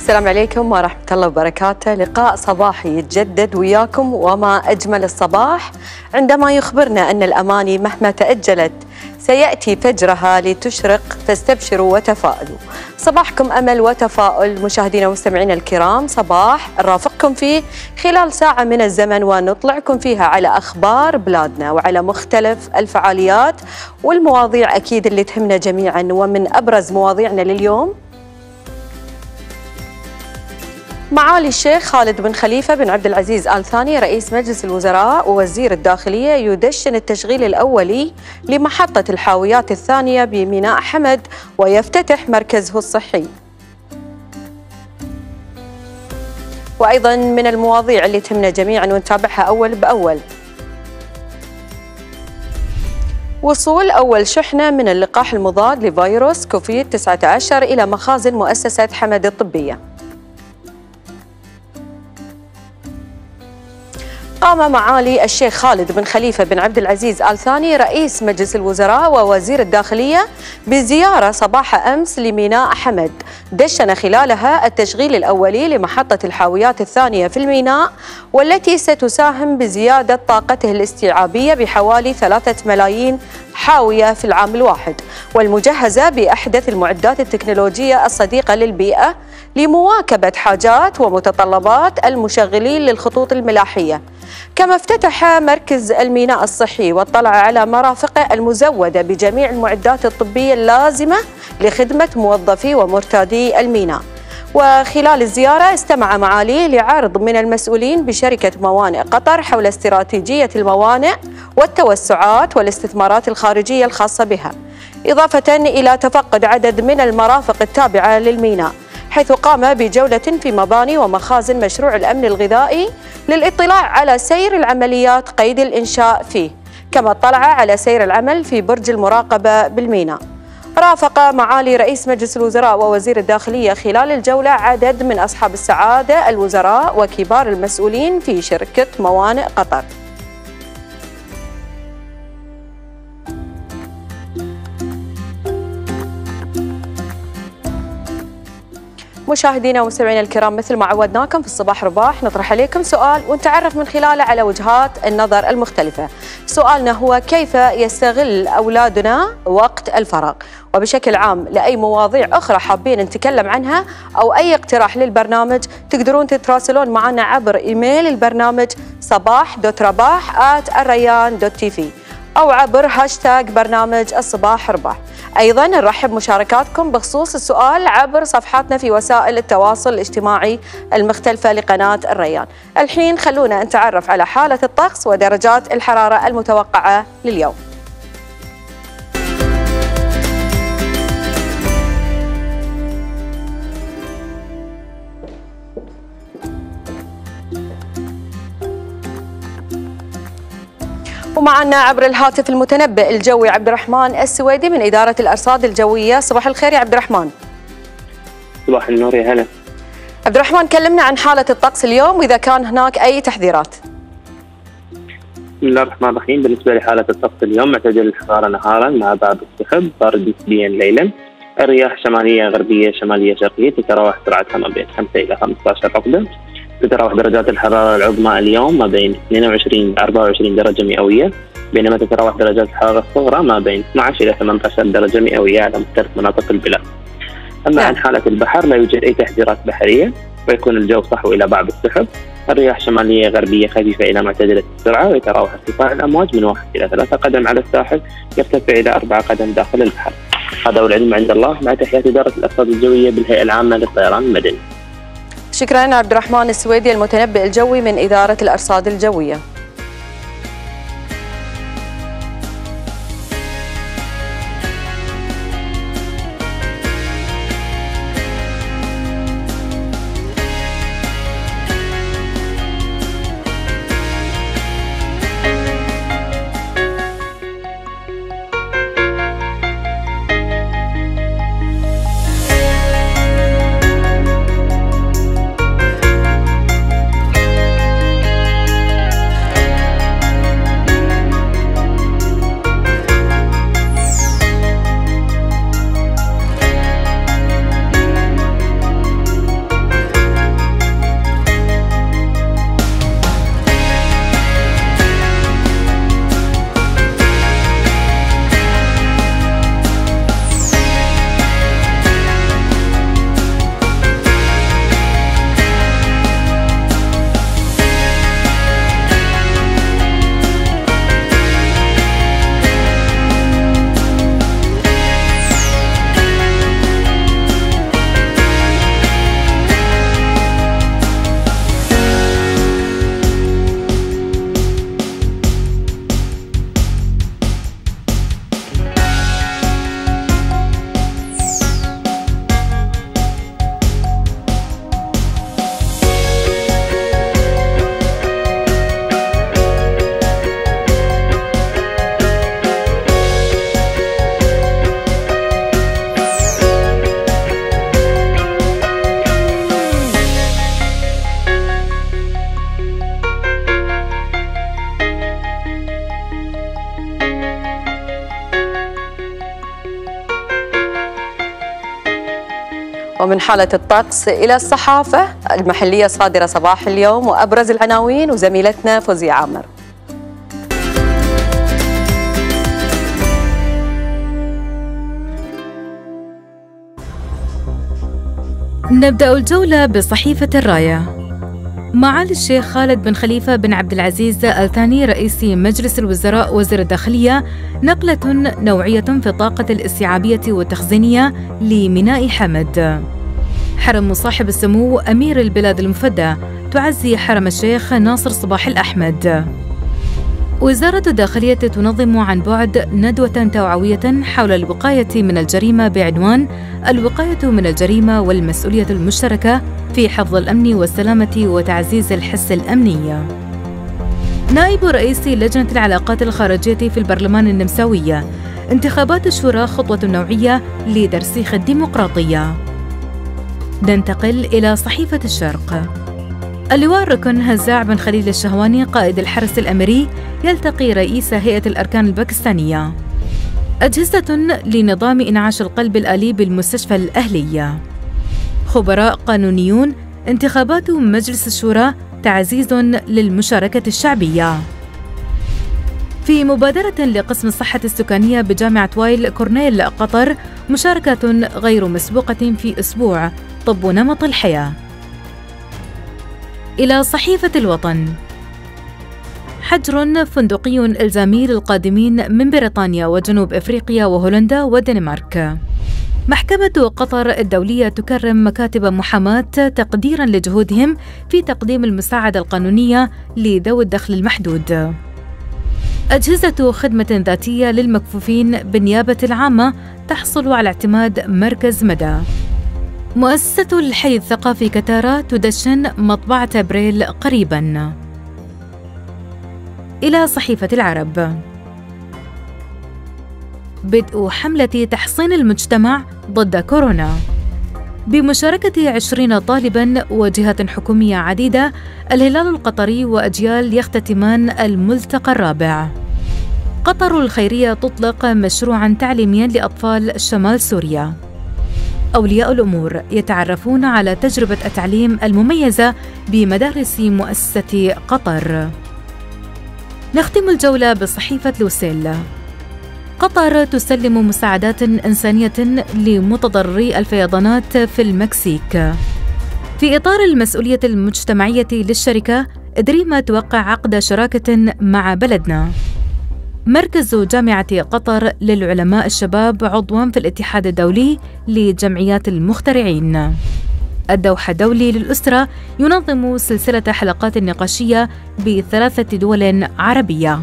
السلام عليكم ورحمة الله وبركاته. لقاء صباحي يتجدد وياكم، وما أجمل الصباح عندما يخبرنا أن الأماني مهما تأجلت سيأتي فجرها لتشرق، فاستبشروا وتفائلوا. صباحكم أمل وتفاؤل مشاهدينا ومستمعينا الكرام، صباح نرافقكم فيه خلال ساعة من الزمن ونطلعكم فيها على أخبار بلادنا وعلى مختلف الفعاليات والمواضيع أكيد اللي تهمنا جميعا. ومن أبرز مواضيعنا لليوم معالي الشيخ خالد بن خليفة بن عبد العزيز آل ثاني رئيس مجلس الوزراء ووزير الداخلية يدشن التشغيل الأولي لمحطة الحاويات الثانية بميناء حمد ويفتتح مركزه الصحي. وأيضا من المواضيع اللي تهمنا جميعا ونتابعها أول بأول، وصول أول شحنة من اللقاح المضاد لفيروس كوفيد-19 إلى مخازن مؤسسة حمد الطبية. قام معالي الشيخ خالد بن خليفة بن عبد العزيز آل ثاني رئيس مجلس الوزراء ووزير الداخلية بزيارة صباح أمس لميناء حمد، دشن خلالها التشغيل الأولي لمحطة الحاويات الثانية في الميناء، والتي ستساهم بزيادة طاقته الاستيعابية بحوالي 3 ملايين حاوية في العام الواحد، والمجهزة بأحدث المعدات التكنولوجية الصديقة للبيئة لمواكبة حاجات ومتطلبات المشغلين للخطوط الملاحية. كما افتتح مركز الميناء الصحي واطلع على مرافقه المزودة بجميع المعدات الطبية اللازمة لخدمة موظفي ومرتادي الميناء. وخلال الزيارة استمع معاليه لعرض من المسؤولين بشركة موانئ قطر حول استراتيجية الموانئ والتوسعات والاستثمارات الخارجية الخاصة بها، إضافة إلى تفقد عدد من المرافق التابعة للميناء، حيث قام بجولة في مباني ومخازن مشروع الأمن الغذائي للإطلاع على سير العمليات قيد الإنشاء فيه. كما اطلع على سير العمل في برج المراقبة بالميناء. رافق معالي رئيس مجلس الوزراء ووزير الداخلية خلال الجولة عدد من أصحاب السعادة الوزراء وكبار المسؤولين في شركة موانئ قطر. مشاهدينا ومستمعينا الكرام، مثل ما عودناكم في الصباح رباح نطرح عليكم سؤال ونتعرف من خلاله على وجهات النظر المختلفة. سؤالنا هو: كيف يستغل أولادنا وقت الفراغ؟ وبشكل عام لأي مواضيع أخرى حابين نتكلم عنها أو أي اقتراح للبرنامج تقدرون تتراسلون معنا عبر إيميل البرنامج صباح.رباح@الريان.tv أو عبر هاشتاج برنامج الصباح رباح. أيضاً نرحب مشاركاتكم بخصوص السؤال عبر صفحاتنا في وسائل التواصل الاجتماعي المختلفة لقناة الريان. الحين خلونا نتعرف على حالة الطقس ودرجات الحرارة المتوقعة لليوم. ومعنا عبر الهاتف المتنبئ الجوي عبد الرحمن السويدي من إدارة الأرصاد الجوية. صباح الخير يا عبد الرحمن. صباح النور يا هلا. عبد الرحمن، كلمنا عن حالة الطقس اليوم وإذا كان هناك أي تحذيرات. بسم الله الرحمن الرحيم. بالنسبة لحالة الطقس اليوم معتدل الحرارة نهارا مع بعض السحب، بارد نسبيا ليلا. الرياح شمالية غربية شمالية شرقية تتراوح سرعتها ما بين 5 إلى 15 عقدة. تتراوح درجات الحرارة العظمى اليوم ما بين 22 إلى 24 درجة مئوية، بينما تتراوح درجات الحرارة الصغرى ما بين 12 إلى 18 درجة مئوية على مختلف مناطق البلاد. أما عن حالة البحر لا يوجد أي تحذيرات بحرية، ويكون الجو صحو إلى بعض السحب. الرياح شمالية غربية خفيفة إلى معتدلة السرعة، ويتراوح ارتفاع الأمواج من 1 إلى 3 قدم على الساحل، يرتفع إلى 4 قدم داخل البحر. هذا والعلم عند الله، مع تحيات إدارة الأرصاد الجوية بالهيئة العامة للطيران المدني. شكرا عبد الرحمن السويدي المتنبئ الجوي من إدارة الأرصاد الجوية. ومن حالة الطقس إلى الصحافة المحلية الصادرة صباح اليوم وأبرز العناوين وزميلتنا فوزية عامر. نبدأ الجولة بصحيفة الراية. معالي الشيخ خالد بن خليفة بن عبد العزيز آل ثاني رئيس مجلس الوزراء وزير الداخلية نقلة نوعية في الطاقة الاستيعابية والتخزينية لميناء حمد. حرم صاحب السمو أمير البلاد المفدى تعزي حرم الشيخ ناصر صباح الأحمد. وزارة الداخلية تنظم عن بعد ندوة توعوية حول الوقاية من الجريمة بعنوان الوقاية من الجريمة والمسؤولية المشتركة في حفظ الأمن والسلامة وتعزيز الحس الأمني. نائب رئيس لجنة العلاقات الخارجية في البرلمان النمساوي انتخابات الشورى خطوة نوعية لترسيخ الديمقراطية. ننتقل إلى صحيفة الشرق. اللواء الركن هزاع بن خليل الشهواني قائد الحرس الأميري يلتقي رئيس هيئة الأركان الباكستانية. أجهزة لنظام إنعاش القلب الآلي بالمستشفى الأهلي. خبراء قانونيون انتخابات مجلس الشورى تعزيز للمشاركة الشعبية. في مبادرة لقسم الصحة السكانية بجامعة وايل كورنيل قطر مشاركة غير مسبوقة في أسبوع طب نمط الحياة. إلى صحيفة الوطن. حجر فندقي إلزامي للقادمين من بريطانيا وجنوب إفريقيا وهولندا والدنمارك. محكمة قطر الدولية تكرم مكاتب محاماة تقديراً لجهودهم في تقديم المساعدة القانونية لذوي الدخل المحدود. أجهزة خدمة ذاتية للمكفوفين بالنيابة العامة تحصل على اعتماد مركز مدى. مؤسسة الحي الثقافي كتارا تدشن مطبعة بريل قريباً. إلى صحيفة العرب. بدء حملة تحصين المجتمع ضد كورونا بمشاركة 20 طالباً وجهات حكومية عديدة. الهلال القطري وأجيال يختتمان الملتقى الرابع. قطر الخيرية تطلق مشروعاً تعليمياً لأطفال شمال سوريا. أولياء الأمور يتعرفون على تجربة التعليم المميزة بمدارس مؤسسة قطر. نختم الجولة بصحيفة لوسيل. قطر تسلم مساعدات إنسانية لمتضرري الفيضانات في المكسيك. في إطار المسؤولية المجتمعية للشركة دريما توقع عقد شراكة مع بلدنا. مركز جامعة قطر للعلماء الشباب عضواً في الاتحاد الدولي لجمعيات المخترعين. الدوحة الدولي للأسرة ينظم سلسلة حلقات نقاشية ب3 دول عربية.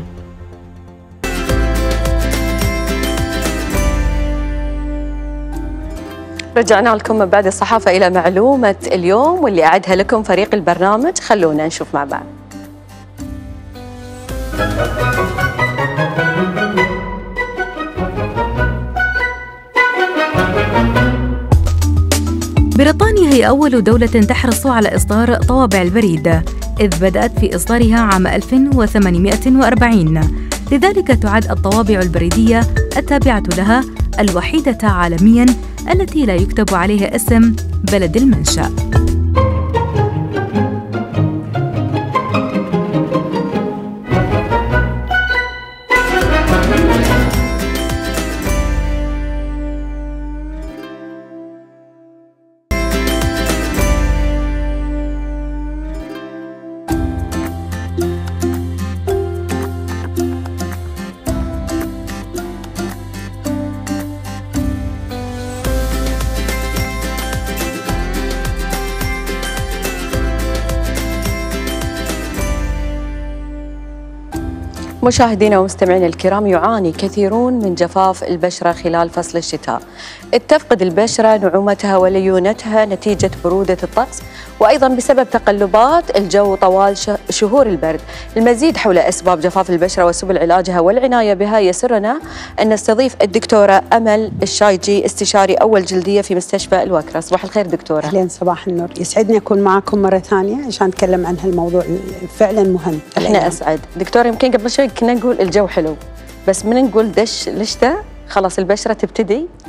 رجعنا لكم من بعد الصحافة إلى معلومة اليوم واللي أعدها لكم فريق البرنامج. خلونا نشوف مع بعض. بريطانيا هي أول دولة تحرص على إصدار طوابع البريد، إذ بدأت في إصدارها عام 1840. لذلك تعد الطوابع البريدية التابعة لها الوحيدة عالمياً التي لا يكتب عليها اسم بلد المنشأ. مشاهدينا ومستمعينا الكرام، يعاني كثيرون من جفاف البشرة خلال فصل الشتاء. تفقد البشرة نعومتها وليونتها نتيجة برودة الطقس وأيضا بسبب تقلبات الجو طوال شهور البرد. المزيد حول أسباب جفاف البشرة وسبل علاجها والعناية بها يسرنا أن نستضيف الدكتورة أمل الشايجي، استشاري أول جلدية في مستشفى الوكرة. صباح الخير دكتورة. أهلين، صباح النور. يسعدني أكون معكم مرة ثانية عشان نتكلم عن هالموضوع فعلا مهم. احنا أسعد. دكتورة، يمكن قبل شوي كنا نقول الجو حلو، بس من نقول دش الشتاء خلاص البشرة تبتدي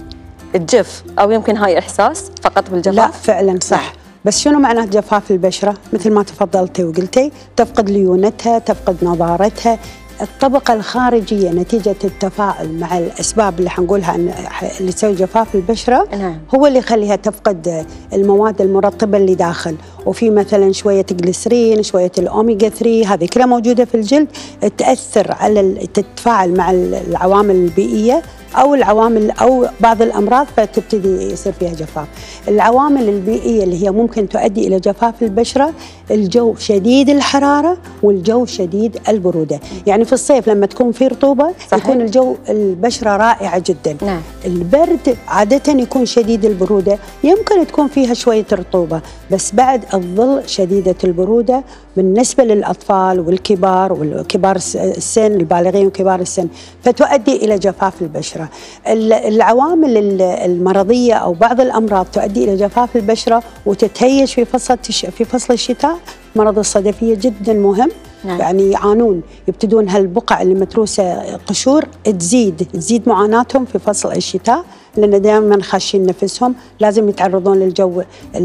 تجف، او يمكن هاي احساس فقط بالجفاف؟ لا فعلا صح. بس شنو معناه جفاف البشرة؟ مثل ما تفضلتي وقلتي، تفقد ليونتها، تفقد نضارتها. الطبقة الخارجية نتيجة التفاعل مع الأسباب اللي حنقولها اللي تسوي جفاف البشرة، هو اللي يخليها تفقد المواد المرطبة اللي داخل. وفي مثلا شوية جليسرين، شوية الأوميجا 3، هذه كلها موجودة في الجلد، تأثر على تتفاعل مع العوامل البيئية أو العوامل أو بعض الأمراض، فتبتدي يصير فيها جفاف. العوامل البيئية اللي هي ممكن تؤدي إلى جفاف البشرة: الجو شديد الحرارة والجو شديد البرودة. يعني في الصيف لما تكون في رطوبة يكون الجو البشرة رائعة جدا. البرد عادة يكون شديد البرودة، يمكن تكون فيها شوية رطوبة، بس بعد الظل شديدة البرودة بالنسبة للأطفال والكبار وكبار السن، البالغين وكبار السن، فتؤدي إلى جفاف البشرة. العوامل المرضية أو بعض الأمراض تؤدي إلى جفاف البشرة وتتهيج في فصل الشتاء. مرض الصدفية جدا مهم. يعني يعانون، يبتدون هالبقع اللي متروسة قشور تزيد معاناتهم في فصل الشتاء، لأن دائما خاشين نفسهم، لازم يتعرضون للجو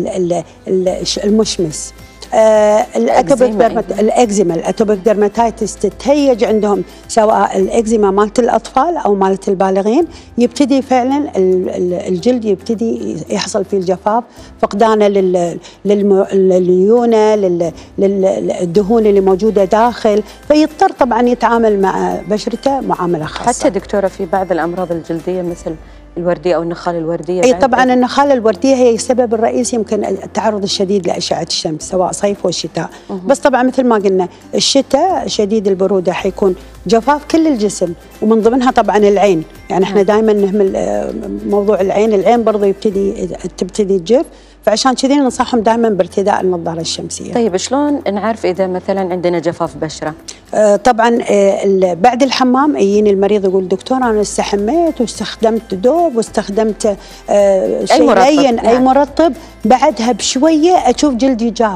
المشمس. الأتوبيك ديرماتيتس تتهيج عندهم، سواء الإكزيما مالت الأطفال أو مالت البالغين. يبتدي فعلا الجلد يبتدي يحصل فيه الجفاف، فقدانه للليونة، للدهون اللي موجودة داخل، فيضطر طبعا يتعامل مع بشرته معاملة خاصة. حتى دكتورة في بعض الأمراض الجلدية مثل الوردية أو النخال الوردية. أي طبعا النخال الوردية هي السبب الرئيسي، يمكن التعرض الشديد لأشعة الشمس سواء صيف وشتاء. بس طبعا مثل ما قلنا الشتاء شديد البرودة حيكون جفاف كل الجسم، ومن ضمنها طبعا العين. يعني احنا دائما نهمل موضوع العين برضه تبتدي تجف، فعشان كذي ننصحهم دائما بارتداء النظارة الشمسية. طيب شلون نعرف إذا مثلا عندنا جفاف بشرة؟ طبعا بعد الحمام يجيني المريض يقول: دكتور أنا استحميت واستخدمت دوب واستخدمت شيء لين أي مرطب، بعدها بشوية أشوف جلدي جاف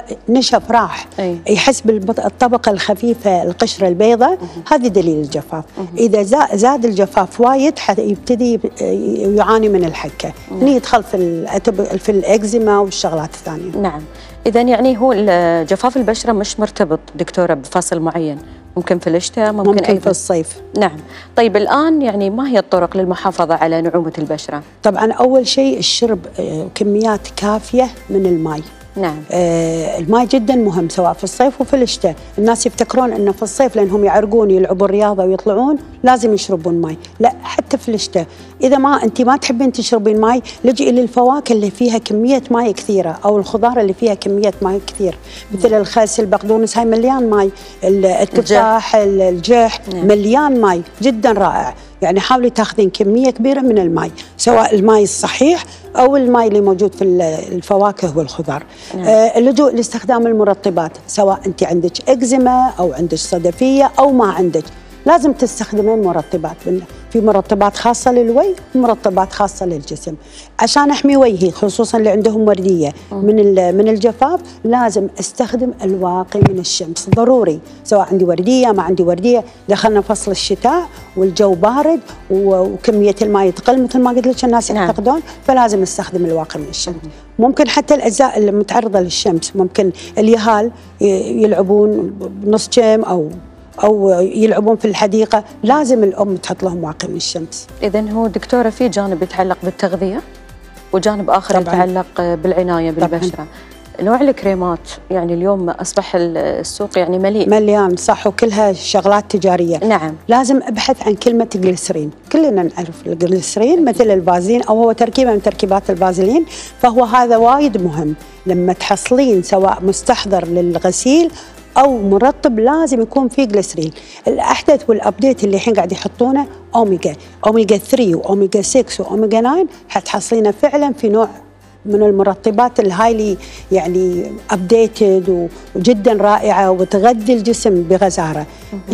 ونشف راح، يحس بالطبقة الخفيفة القشرة البيضاء، هذه دليل الجفاف. إذا زاد الجفاف وايد يبتدي يعاني من الحكة، هنا يدخل في الإكزيما والشغلات الثانية. نعم. إذا يعني هو جفاف البشرة مش مرتبط دكتورة بفصل معين، ممكن في الشتاء، ممكن في الصيف. نعم. طيب الآن يعني ما هي الطرق للمحافظة على نعومة البشرة؟ طبعا أول شيء الشرب كميات كافية من الماء. نعم. الماء جدا مهم سواء في الصيف وفي الشتاء. الناس يفتكرون انه في الصيف لانهم يعرقون يلعبوا الرياضه ويطلعون لازم يشربون ماء، لا، حتى في الشتاء اذا انت ما تحبين تشربين ماء، لجئي للفواكه اللي فيها كميه ماء كثيره او الخضار اللي فيها كميه ماء كثير، مثل الخس، البقدونس، هاي مليان ماء، التفاح، الجح، مليان ماء جدا رائع. يعني حاولي تاخذين كميه كبيره من الماء، سواء الماء الصحيح او الماء اللي موجود في الفواكه والخضار. اللجوء لاستخدام المرطبات، سواء انت عندك اكزيما او عندك صدفيه او ما عندك، لازم تستخدمين مرطبات. في مرطبات خاصة للوجه ومرطبات خاصة للجسم. عشان أحمي وجهي خصوصا اللي عندهم وردية من الجفاف، لازم أستخدم الواقي من الشمس ضروري، سواء عندي وردية ما عندي وردية. دخلنا فصل الشتاء والجو بارد وكمية الماء تقل مثل ما قلت لك الناس يعتقدون، فلازم نستخدم الواقي من الشمس. ممكن حتى الأجزاء المتعرضة للشمس، ممكن اليهال يلعبون بنص جيم أو يلعبون في الحديقة، لازم الأم تحط لهم واقي من الشمس. إذن هو دكتورة في جانب يتعلق بالتغذية وجانب آخر يتعلق بالعناية بالبشرة. نوع الكريمات يعني اليوم أصبح السوق يعني مليان صح، وكلها شغلات تجارية. نعم. لازم أبحث عن كلمة جليسرين. كلنا نعرف الجليسرين مثل الفازلين أو هو تركيبة من تركيبات الفازلين، فهو هذا وايد مهم. لما تحصلين سواء مستحضر للغسيل أو مرطب لازم يكون فيه جليسرين. الأحدث والأبديت اللي الحين قاعد يحطونه أوميجا 3 وأوميجا 6 وأوميجا 9، حتحصلينه فعلا في نوع من المرطبات الهايلي يعني أبديتد وجدا رائعة وتغذي الجسم بغزارة.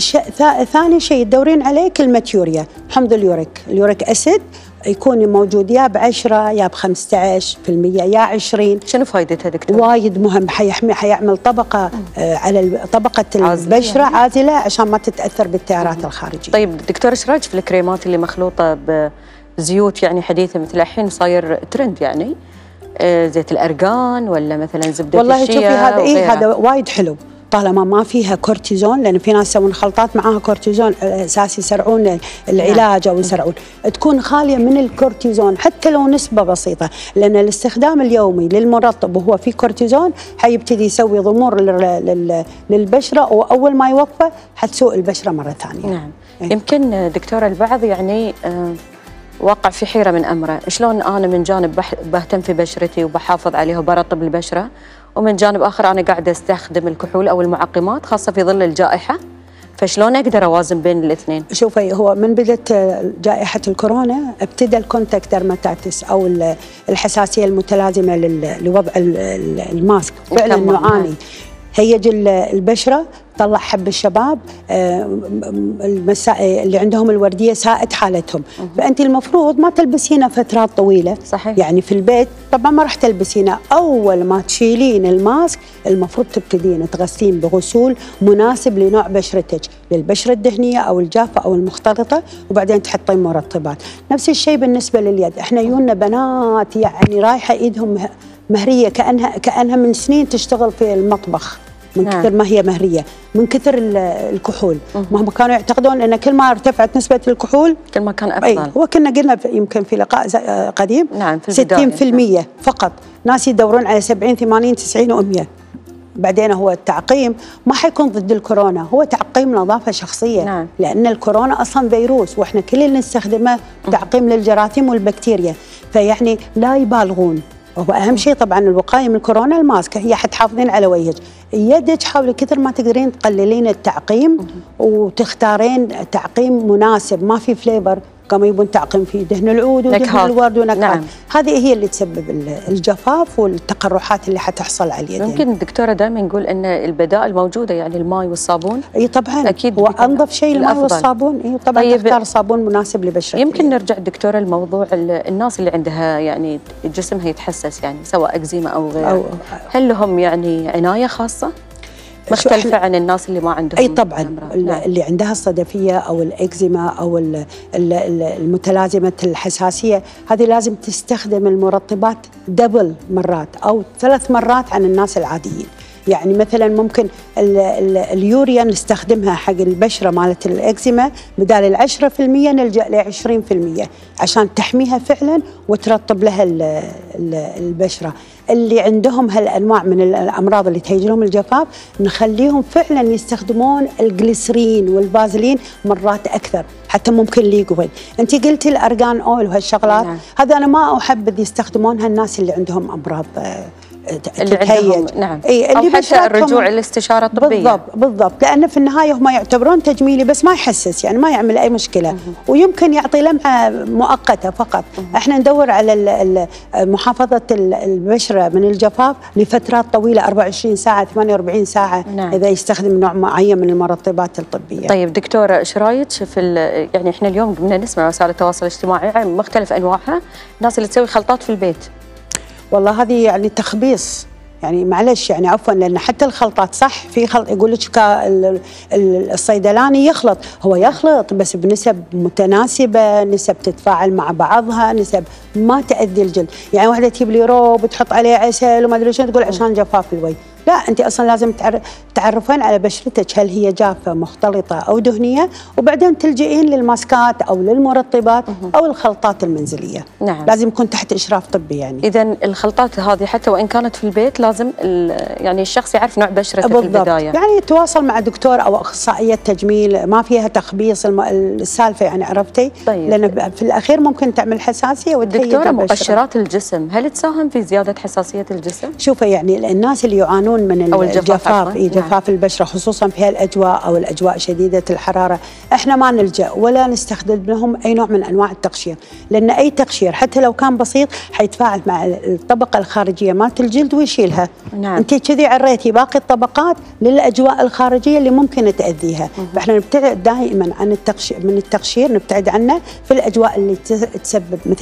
ثاني شيء تدورين عليه كلمة يوريا، حمض اليوريك أسيد، يكون موجود يا ب10 يا ب15% يا 20. شنو فائدتها دكتور؟ وايد مهم، حيعمل طبقة على طبقة البشرة عازلة عشان ما تتأثر بالتيارات الخارجية. طيب دكتور ايش رايك في الكريمات اللي مخلوطة زيوت يعني حديثه مثل الحين صاير ترند يعني زيت الارغان ولا مثلا زبده والله الشيا. شوفي هذا هذا وايد حلو طالما ما فيها كورتيزون، لان في ناس يسوون خلطات معاها كورتيزون اساس يسرعون العلاج او يسرعون، تكون خاليه من الكورتيزون حتى لو نسبه بسيطه، لان الاستخدام اليومي للمرطب وهو فيه كورتيزون حيبتدي يسوي ضمور للبشره، واول ما يوقفه حتسوء البشره مره ثانيه. نعم. يمكن دكتوره البعض يعني واقع في حيره من امره، شلون انا من جانب بهتم في بشرتي وبحافظ عليها وبرطب البشره، ومن جانب آخر أنا قاعدة أستخدم الكحول أو المعقمات خاصة في ظل الجائحة، فشلون أقدر أوازن بين الاثنين؟ شوفي هو من بدأت جائحة الكورونا ابتدى الكونتاكت ديرماتيتس أو الحساسية المتلازمة لوضع الماسك، فعلا نعاني. هيج البشرة، طلع حب الشباب اللي عندهم الورديه ساءت حالتهم، فانت المفروض ما تلبسينه فترات طويله. صحيح. يعني في البيت طبعا ما راح تلبسينه، اول ما تشيلين الماسك المفروض تبتدين تغسلين بغسول مناسب لنوع بشرتك، للبشره الدهنيه او الجافه او المختلطه، وبعدين تحطين مرطبات. نفس الشيء بالنسبه لليد، احنا يونا بنات يعني رايحه ايدهم مهريه كانها من سنين تشتغل في المطبخ من كثر ما هي مهريه، من كثر الكحول. ما هم كانوا يعتقدون ان كل ما ارتفعت نسبه الكحول كل ما كان افضل. وكنا قلنا يمكن في لقاء قديم نعم في 60% فقط، ناس يدورون على 70 80 90 و100. بعدين هو التعقيم ما حيكون ضد الكورونا، هو تعقيم نظافه شخصيه. نعم. لان الكورونا اصلا فيروس، واحنا كل اللي نستخدمه تعقيم للجراثيم والبكتيريا، فيعني لا يبالغون. وهو اهم شيء طبعا الوقايه من الكورونا الماسكه، هي حتحافظين على وجهك. يدك حاولي كثر ما تقدرين تقللين التعقيم وتختارين تعقيم مناسب، ما في فليفر، كما يبون تعقيم فيه دهن العود ودهن الورد ونكهات. نعم. هذه هي اللي تسبب الجفاف والتقرحات اللي حتحصل على اليدين. ممكن الدكتوره دائما نقول ان البدائل موجوده، يعني الماء والصابون. اي طبعا اكيد هو انظف شيء الماء والصابون. اي طبعا طيب تختار صابون مناسب لبشرتك. يمكن نرجع دكتوره لموضوع الناس اللي عندها يعني جسمها يتحسس، يعني سواء اكزيما او غيره، هل لهم يعني عنايه خاصه مختلفة عن الناس اللي ما عندهم؟ اي طبعا اللي عندها الصدفيه او الاكزيما او المتلازمه الحساسيه، هذه لازم تستخدم المرطبات دبل مرات او 3 مرات عن الناس العاديين. يعني مثلا ممكن اليوريا نستخدمها حق البشره مالت الاكزيما، بدال 10% نلجا ل 20% عشان تحميها فعلا وترطب لها البشره. اللي عندهم هالانواع من الامراض اللي تهيج لهم الجفاف نخليهم فعلا يستخدمون الجليسرين والفازلين مرات اكثر، حتى ممكن ليقوي. انت قلتي الارغان اويل وهالشغلات. نعم. هذا انا ما احب يستخدمونها الناس اللي عندهم امراض اللي عندهم. نعم. اللي أو حتى الرجوع الاستشاره الطبيه. بالضبط، لان في النهايه هم يعتبرون تجميلي بس ما يحسس، يعني ما يعمل اي مشكله. ويمكن يعطي لمعه مؤقته فقط. احنا ندور على محافظه البشره من الجفاف لفترات طويله، 24 ساعه 48 ساعه. نعم. اذا يستخدم نوع معين من المرطبات الطبيه. طيب دكتوره ايش رايك في يعني احنا اليوم قمنا نسمع وسائل التواصل الاجتماعي عن مختلف انواعها، الناس اللي تسوي خلطات في البيت؟ والله هذه يعني تخبيص، يعني معلش يعني عفوا، لان حتى الخلطات صح في خلط يقول لك الصيدلاني يخلط، هو يخلط بس بنسب متناسبه، نسب تتفاعل مع بعضها، نسب ما تاذي الجلد. يعني واحده تجيب لي روب وتحط عليه عسل وما ادري شنو تقول عشان جفاف الوجه، لا انت اصلا لازم تعرفين على بشرتك هل هي جافه مختلطه او دهنيه، وبعدين تلجئين للماسكات او للمرطبات او الخلطات المنزليه. نعم. لازم يكون تحت اشراف طبي. يعني اذا الخلطات هذه حتى وان كانت في البيت لازم يعني الشخص يعرف نوع بشرته في البدايه. يعني يتواصل مع دكتور او اخصائيه تجميل، ما فيها تخبيص السالفه، يعني عرفتي؟ طيب. لان في الاخير ممكن تعمل حساسيه وتهيج البشره. دكتوره مؤشرات الجسم هل تساهم في زياده حساسيه الجسم؟ شوفي يعني الناس اللي يعانون من الجفاف، جفاف البشره خصوصا في هالاجواء او الاجواء شديده الحراره، احنا ما نلجا ولا نستخدم لهم اي نوع من انواع التقشير، لان اي تقشير حتى لو كان بسيط حيتفاعل مع الطبقه الخارجيه مالت الجلد ويشيلها. نعم. انت كذي عريتي باقي الطبقات للاجواء الخارجيه اللي ممكن تاذيها، فاحنا نبتعد دائما عن التقشير، نبتعد عنه في الاجواء اللي تسبب مثل اللي احيانا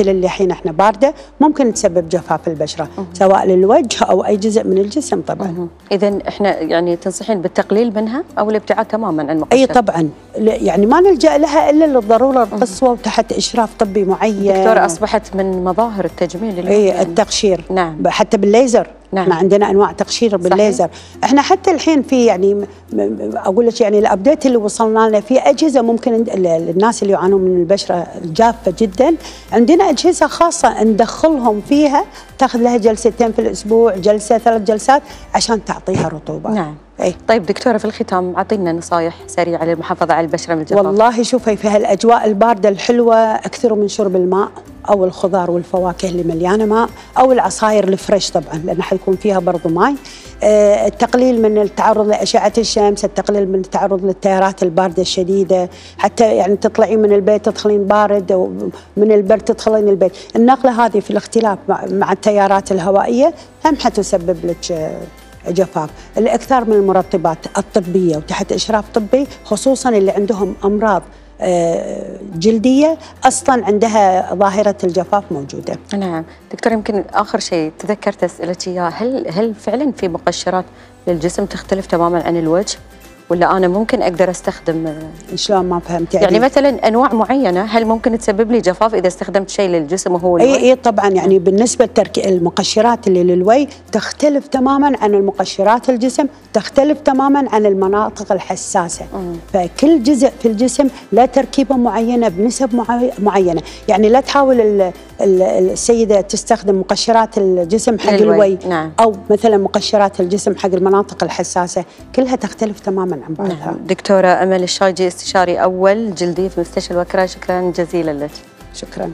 الحين احنا بارده ممكن تسبب جفاف البشره سواء للوجه او اي جزء من الجسم طبعا. اذا احنا يعني تنصحين بالتقليل منها او الابتعاد تماما عن المقشر؟ اي طبعا، يعني ما نلجا لها الا للضروره القصوى وتحت اشراف طبي معين. دكتوره اصبحت من مظاهر التجميل اليوم اي التقشير. نعم. حتى بالليزر. نعم. احنا عندنا انواع تقشير بالليزر. صحيح. احنا حتى الحين في يعني اقول لك يعني الابديت اللي وصلنا له في اجهزه ممكن الناس اللي يعانون من البشره الجافه جدا عندنا اجهزه خاصه ندخلهم فيها، تاخذ لها جلستين في الاسبوع، جلسه 3 جلسات عشان تعطيها رطوبه. نعم. أي. طيب دكتوره في الختام اعطينا نصائح سريعه للمحافظه على البشره من الجفاف. والله شوفي في هالاجواء البارده الحلوه اكثروا من شرب الماء او الخضار والفواكه اللي مليانه ماء او العصاير الفريش طبعا لان حيكون فيها برضو ماء. التقليل من التعرض لاشعه الشمس، التقليل من التعرض للتيارات البارده الشديده، حتى يعني تطلعين من البيت تدخلين بارد ومن البرد تدخلين البيت. النقله هذه في الاختلاف مع التيارات الهوائيه هم حتسبب لك جفاف. الاكثار من المرطبات الطبيه وتحت اشراف طبي، خصوصا اللي عندهم امراض جلديه اصلا عندها ظاهره الجفاف موجوده. نعم دكتور، يمكن اخر شيء تذكرت اسالتك اياه، هل فعلا في مقشرات للجسم تختلف تماما عن الوجه؟ ولا انا ممكن اقدر استخدم شلون؟ ما فهمت يعني مثلا انواع معينه هل ممكن تسبب لي جفاف اذا استخدمت شيء للجسم وهو الوجه؟ اي طبعا، يعني بالنسبه المقشرات اللي للوجه تختلف تماما عن المقشرات الجسم، تختلف تماما عن المناطق الحساسه. فكل جزء في الجسم له تركيبه معينه بنسب معينه، يعني لا تحاول السيده تستخدم مقشرات الجسم حق الوجه. نعم. او مثلا مقشرات الجسم حق المناطق الحساسه، كلها تختلف تماما عن بعضها. نعم. دكتورة أمل الشايجي، استشاري أول جلدي في مستشفى الوكرة، شكرا جزيلا لك. شكرا.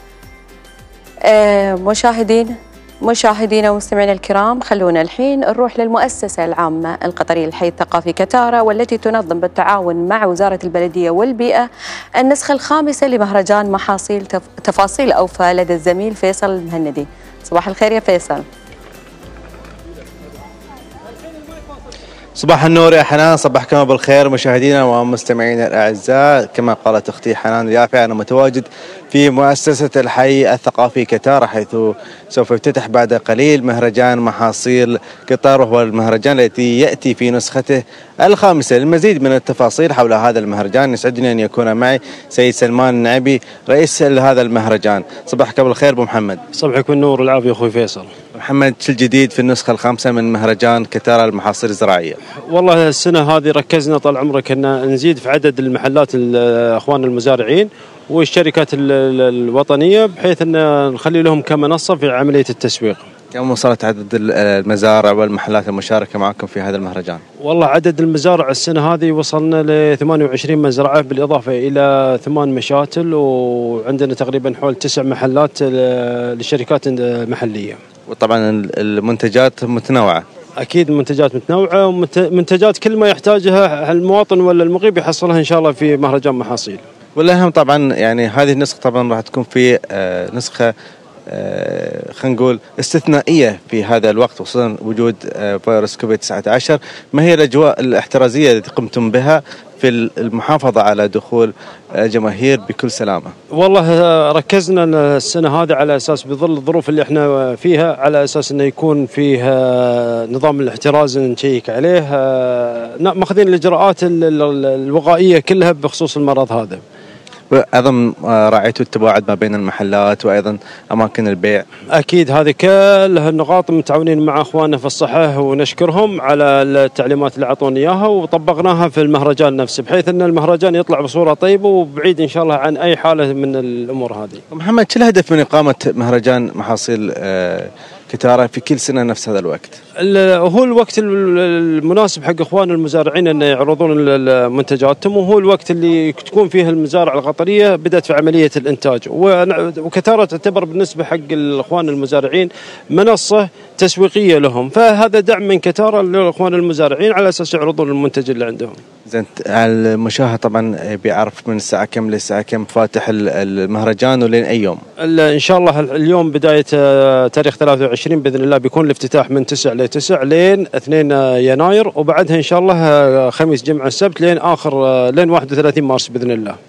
مشاهدينا ومستمعينا الكرام، خلونا الحين نروح للمؤسسة العامة القطرية للحي الثقافي كتارا، والتي تنظم بالتعاون مع وزارة البلدية والبيئة النسخة الخامسة لمهرجان محاصيل تفاصيل أوفى لدى الزميل فيصل المهندي. صباح الخير يا فيصل. صباح النور يا حنان، صباحكم بالخير مشاهدينا ومستمعينا الاعزاء. كما قالت اختي حنان اليافع، انا متواجد في مؤسسة الحي الثقافي كتارا، حيث سوف يفتتح بعد قليل مهرجان محاصيل قطر، وهو المهرجان الذي ياتي في نسخته الخامسة. للمزيد من التفاصيل حول هذا المهرجان يسعدني ان يكون معي سيد سلمان النعبي رئيس هذا المهرجان. صباحك بالخير ابو محمد. صباحك بالنور والعافيه اخوي فيصل. محمد، شو الجديد في النسخة الخامسة من مهرجان كتارا للمحاصيل الزراعية؟ والله السنة هذه ركزنا طال عمرك ان نزيد في عدد المحلات اخواننا المزارعين والشركات الوطنية، بحيث ان نخلي لهم كمنصة في عملية التسويق. كم وصلت عدد المزارع والمحلات المشاركة معكم في هذا المهرجان؟ والله عدد المزارع السنة هذه وصلنا ل 28 مزرعة، بالإضافة إلى 8 مشاتل، وعندنا تقريبا حول 9 محلات للشركات محلية. وطبعا المنتجات متنوعة. أكيد منتجات متنوعة، ومنتجات كل ما يحتاجها المواطن ولا المقيم يحصلها إن شاء الله في مهرجان محاصيل. والأهم طبعا يعني هذه النسخة طبعا راح تكون في نسخة خلينا نقول استثنائية في هذا الوقت، خصوصا وجود فيروس كوفيد 19. ما هي الأجواء الاحترازية التي قمتم بها في المحافظة على دخول جماهير بكل سلامة؟ والله ركزنا السنة هذه على أساس بظل الظروف اللي احنا فيها، على أساس أنه يكون فيها نظام الاحتراز نشيك عليه، ماخذين الإجراءات الوقائية كلها بخصوص المرض هذا. وأيضا راعيتوا التباعد ما بين المحلات وأيضا أماكن البيع. أكيد هذه كلها النقاط متعاونين مع أخواننا في الصحة، ونشكرهم على التعليمات اللي أعطونا إياها وطبقناها في المهرجان نفسه، بحيث أن المهرجان يطلع بصورة طيبة وبعيد إن شاء الله عن أي حالة من الأمور هذه. محمد، شو الهدف من إقامة مهرجان محاصيل كتارا في كل سنة نفس هذا الوقت؟ هو الوقت المناسب حق اخوان المزارعين ان يعرضون منتجاتهم، وهو الوقت اللي تكون فيه المزارع القطريه بدات في عمليه الانتاج، وكتارا تعتبر بالنسبه حق الاخوان المزارعين منصه تسويقيه لهم، فهذا دعم من كتارا للاخوان المزارعين على اساس يعرضون المنتج اللي عندهم. زين، المشاهد طبعا بيعرف من الساعه كم للساعه كم فاتح المهرجان ولين اي يوم؟ ان شاء الله اليوم بدايه تاريخ 23 باذن الله بيكون الافتتاح من 9 ل 9 لين 2 يناير، وبعدها ان شاء الله خميس جمعه السبت لين 31 مارس باذن الله.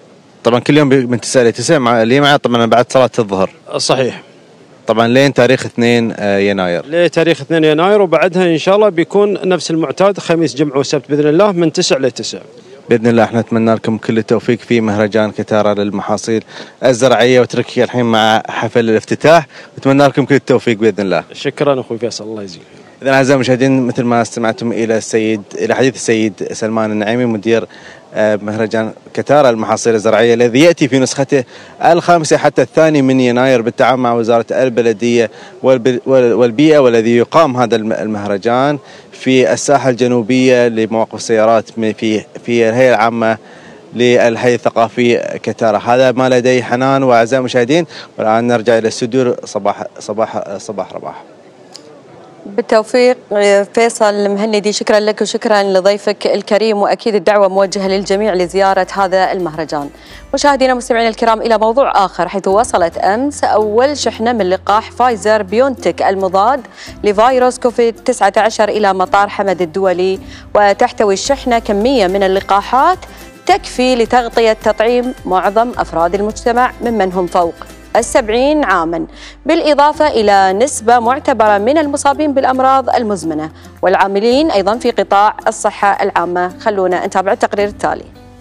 طبعا كل يوم من 9 إلى 9 اللي معي طبعا بعد صلاة الظهر. صحيح. طبعا لين تاريخ 2 يناير. لتاريخ 2 يناير، وبعدها إن شاء الله بيكون نفس المعتاد خميس جمعة وسبت بإذن الله من 9 إلى 9. بإذن الله احنا نتمنى لكم كل التوفيق في مهرجان كتارة للمحاصيل الزراعية، وتركي الحين مع حفل الافتتاح، ونتمنى لكم كل التوفيق بإذن الله. شكرا أخوي فيصل، الله يجزيك. إذن أعزائي المشاهدين، مثل ما استمعتم إلى حديث السيد سلمان النعيمي مدير مهرجان كتارة المحاصيل الزراعية الذي يأتي في نسخته الخامسة حتى 2 من يناير بالتعاون مع وزارة البلدية والبيئة، والذي يقام هذا المهرجان في الساحة الجنوبية لمواقف السيارات في الهيئة العامة للحي الثقافي كتارة. هذا ما لدي حنان وأعزائي المشاهدين، والآن نرجع إلى الاستوديو. صباح رباح. بالتوفيق فيصل مهندي، شكرا لك وشكرا لضيفك الكريم، واكيد الدعوه موجهه للجميع لزياره هذا المهرجان. مشاهدينا مستمعينا الكرام، الى موضوع اخر، حيث وصلت امس اول شحنه من لقاح فايزر بيونتك المضاد لفيروس كوفيد 19 الى مطار حمد الدولي، وتحتوي الشحنه كميه من اللقاحات تكفي لتغطيه تطعيم معظم افراد المجتمع ممن هم فوق 70 عاما، بالإضافة إلى نسبة معتبرة من المصابين بالأمراض المزمنة والعاملين أيضا في قطاع الصحة العامة. خلونا نتابع التقرير التالي.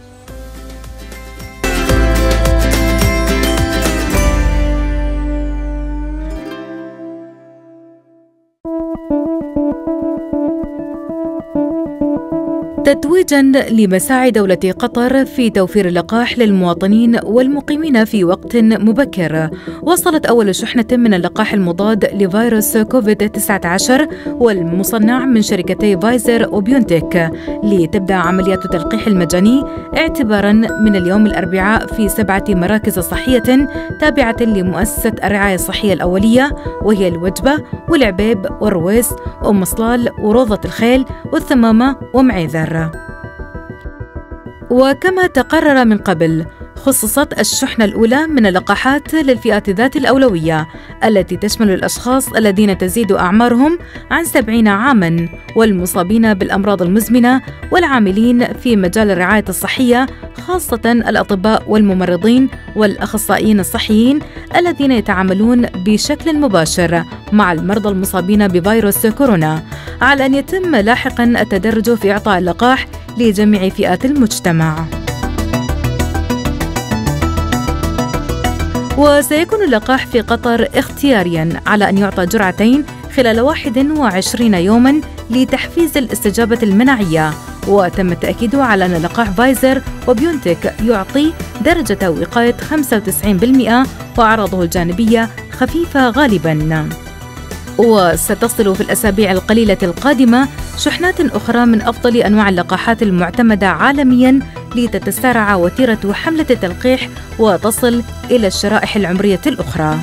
تتويجاً لمساعي دولة قطر في توفير اللقاح للمواطنين والمقيمين في وقت مبكر، وصلت أول شحنة من اللقاح المضاد لفيروس كوفيد 19 والمصنع من شركتي فايزر وبيونتك، لتبدأ عمليات التلقيح المجاني اعتباراً من اليوم الأربعاء في 7 مراكز صحية تابعة لمؤسسة الرعاية الصحية الأولية، وهي الوجبة والعبيب والرويس وأم صلال وروضة الخيل والثمامة ومعيذر. وكما تقرر من قبل، خصصت الشحنة الأولى من اللقاحات للفئات ذات الأولوية التي تشمل الأشخاص الذين تزيد أعمارهم عن 70 عاماً والمصابين بالأمراض المزمنة والعاملين في مجال الرعاية الصحية، خاصة الأطباء والممرضين والأخصائيين الصحيين الذين يتعاملون بشكل مباشر مع المرضى المصابين بفيروس كورونا، على أن يتم لاحقاً التدرج في إعطاء اللقاح لجميع فئات المجتمع. وسيكون اللقاح في قطر اختيارياً على أن يعطى جرعتين خلال 21 يوماً لتحفيز الاستجابة المناعية، وتم التأكيد على أن لقاح فايزر وبيونتك يعطي درجة وقاية 95% وأعراضه الجانبية خفيفة غالباً. وستصل في الأسابيع القليلة القادمة شحنات أخرى من أفضل أنواع اللقاحات المعتمدة عالمياً لتتسارع وتيرة حملة التلقيح وتصل إلى الشرائح العمرية الأخرى.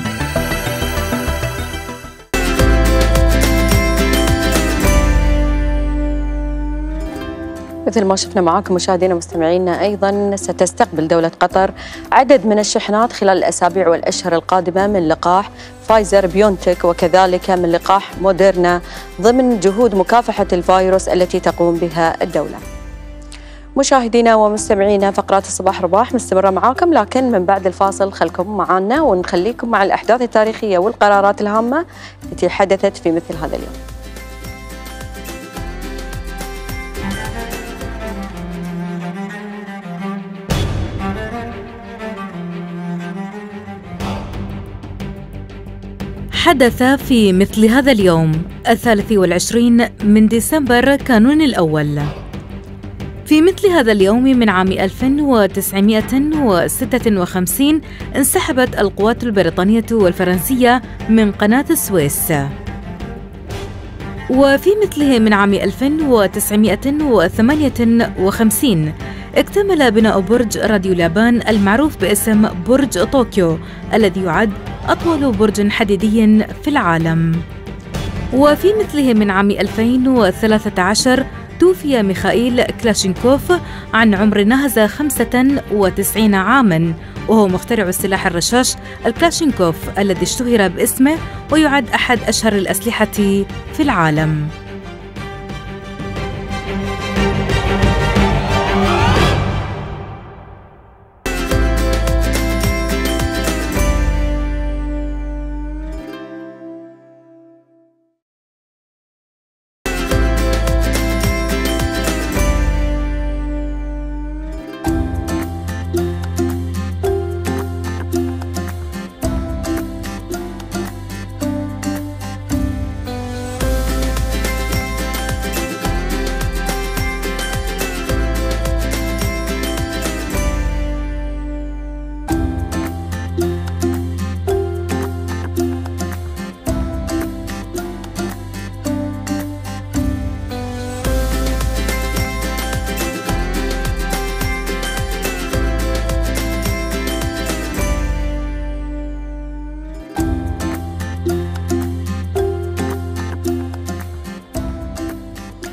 مثل ما شفنا معاكم مشاهدينا ومستمعينا، أيضا ستستقبل دولة قطر عدد من الشحنات خلال الأسابيع والأشهر القادمة من لقاح فايزر بيونتك، وكذلك من لقاح موديرنا، ضمن جهود مكافحة الفيروس التي تقوم بها الدولة. مشاهدينا ومستمعينا، فقرات الصباح رباح مستمرة معاكم، لكن من بعد الفاصل خلكم معنا ونخليكم مع الأحداث التاريخية والقرارات الهامة التي حدثت في مثل هذا اليوم. حدث في مثل هذا اليوم 23 من ديسمبر كانون الأول. في مثل هذا اليوم من عام 1956 انسحبت القوات البريطانية والفرنسية من قناة السويس. وفي مثله من عام 1958 اكتمل بناء برج راديو لابان المعروف باسم برج طوكيو، الذي يعد أطول برج حديدي في العالم. وفي مثله من عام 2013 توفي ميخائيل كلاشينكوف عن عمر ناهز 95 عاماً، وهو مخترع السلاح الرشاش الكلاشينكوف الذي اشتهر باسمه ويعد أحد أشهر الأسلحة في العالم.